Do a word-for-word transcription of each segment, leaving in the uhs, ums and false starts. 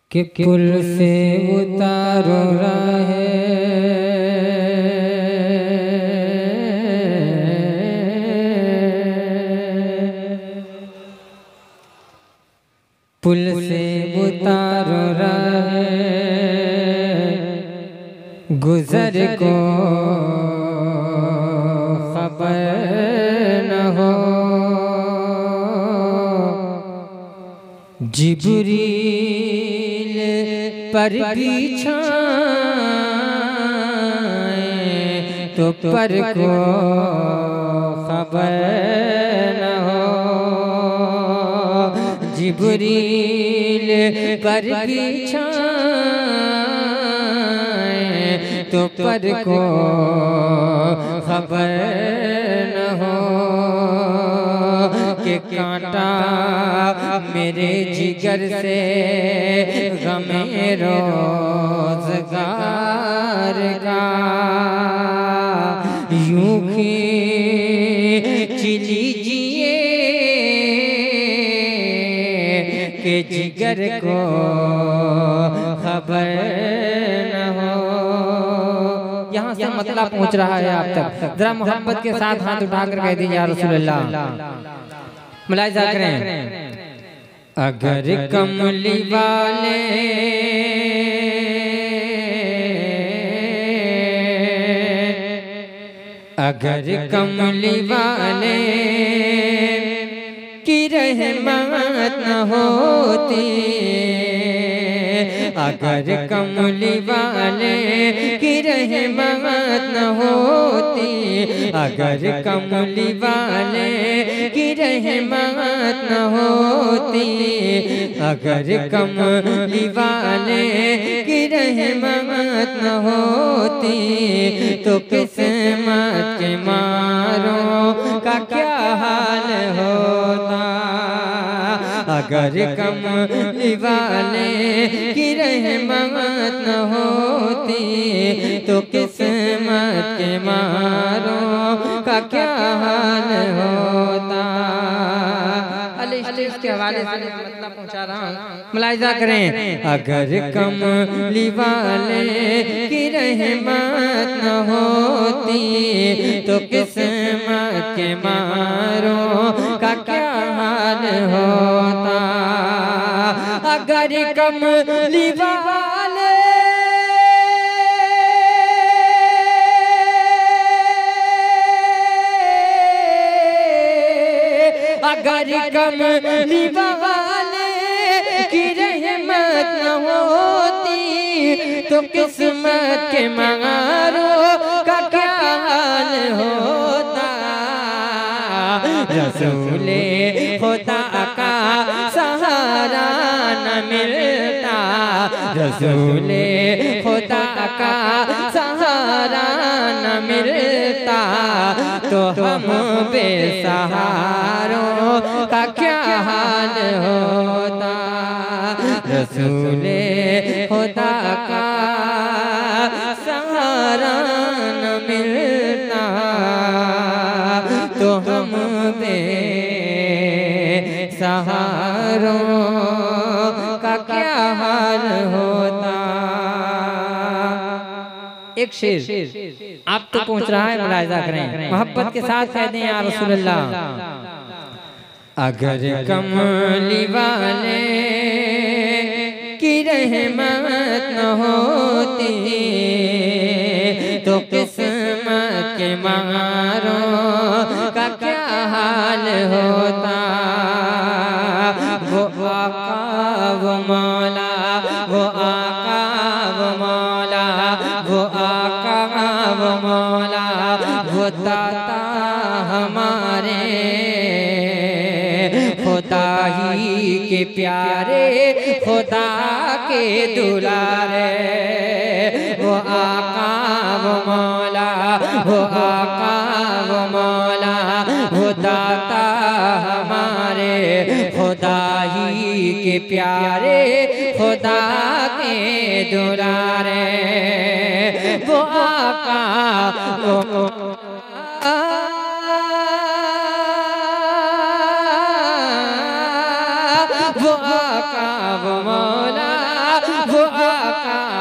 कि पुल से उतारो राहे पुल से उतारो राहे गुजर को खबर न हो जिब्रील पर बिछाए तो पर को खबर न हो जिब्रील पर बिछाए तो पर को खबर न हो कि कांटा मेरे जिगर से गमे रोज़गार का यूं खींच लीजिए कि जिगर को खबर न हो। यहाँ से मतलब पहुँच रहा है आप तक, जरा मोहब्बत के साथ हाथ उठाकर कह दीजिए या रसूलल्लाह। मुलाहिज़ा करें, अगर कमली वाले अगर कमली वाले की रहमत न होती अगर कमली वाले की रहमत न होती अगर कमली वाले की रहमत न होती अगर कमली वाले की रहमत न होती तो किस्मत के मारों का क्या हाल होता। अगर कमली वाले की रहमत न होती तो किस्मत के मारों का क्या हाल होता। इसके हवाले से मतलब पहुंचा रहा हूँ, मुलाहिज़ा करें, अगर कमली वाले की रहमत न होती तो किस्मत के मारों का क्या हाल होता। अगर कमली वाले अगर कमली वाले की रहमत न होती तो किस्मत के मारों का क्या हाल होता। रसूले खुदा का सहारा न मिलता रसूले खुदा का सहारा न मिलता तो हम बेसहारों का क्या हाल होता। रसूले खुदा का सहारा न मिलता तो हम बेसहारों का क्या हाल होता। एक शेर आप तो पहुंच रहा है, मुलाहिज़ा करें, मोहब्बत के साथ कह दें या रसूलल्लाह। अगर कमली वाले की रहमत न होती तो किस्मत के मारों का क्या हाल होता। वो आका वो मौला वो आका वो मौला वो आका वो मौला वो दाता हमारे खुदा ही के प्यारे खुदा के दुलारे। वो आका वो मौला वो आका वो मौला वो दाता हमारे खुदा ही के प्यारे खुदा के दुलारे। वो आका वो वो आका वो मौला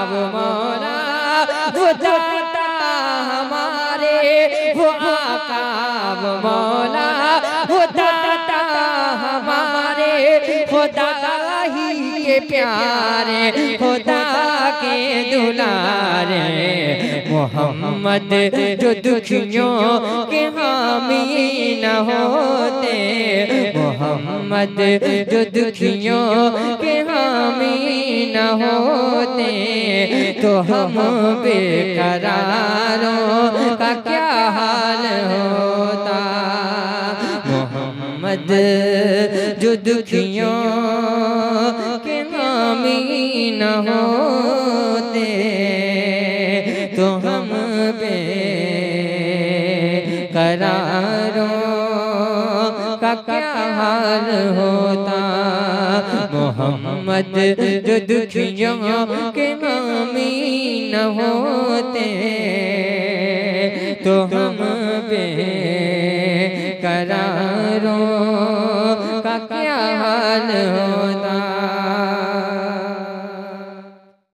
वो मौला वो दाता हमारे वो आका वो मौला वो दाता हमारे खुदा ही के प्यारे खुदा के दुलारे मोहम्मद जो दुखियों के हामी न होते मोहम्मद जो दुखियों के हामी न होते तो हम बेकरारों का क्या हाल होता मोहम्मद जो दुखियों के हामी न होते तो हम बेकरारों का क्या हाल होता मोहम्मद जो दुखियों के हामी न होते तो हम बेकरारों का क्या हाल होता।